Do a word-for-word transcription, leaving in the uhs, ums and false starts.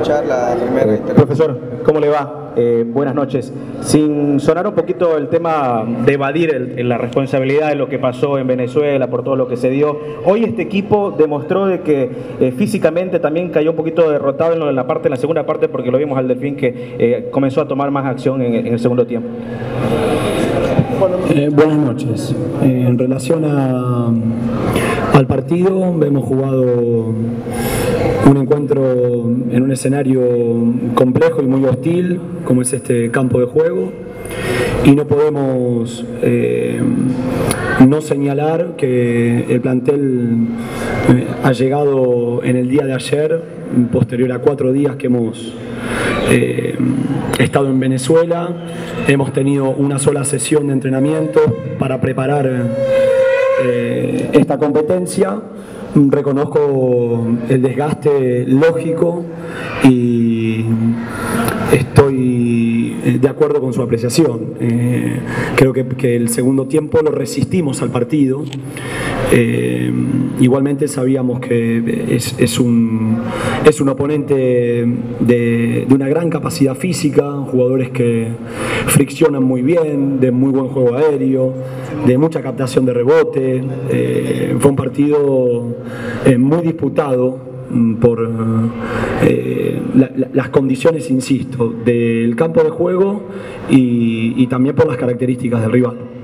escuchar la primera eh, Profesor, ¿cómo le va? Eh, buenas noches. Sin sonar un poquito el tema de evadir el, el, la responsabilidad de lo que pasó en Venezuela, por todo lo que se dio, hoy este equipo demostró de que eh, físicamente también cayó un poquito derrotado en, lo, en la parte, en la segunda parte, porque lo vimos al Delfín que eh, comenzó a tomar más acción en, en el segundo tiempo. Eh, buenas noches. Eh, en relación a, al partido, hemos jugado un encuentro en un escenario complejo y muy hostil, como es este campo de juego, y no podemos eh, no señalar que el plantel eh, ha llegado en el día de ayer, posterior a cuatro días que hemos eh, estado en Venezuela. Hemos tenido una sola sesión de entrenamiento para preparar eh, esta competencia. Reconozco el desgaste lógico y estoy de acuerdo con su apreciación. Eh, creo que, que el segundo tiempo lo resistimos al partido. Eh, igualmente sabíamos que es, es, un, es un oponente de, de una gran capacidad física, jugadores que friccionan muy bien, de muy buen juego aéreo, de mucha captación de rebote. Eh, fue un partido eh, muy disputado por eh, la, la, las condiciones, insisto, del campo de juego y, y también por las características del rival.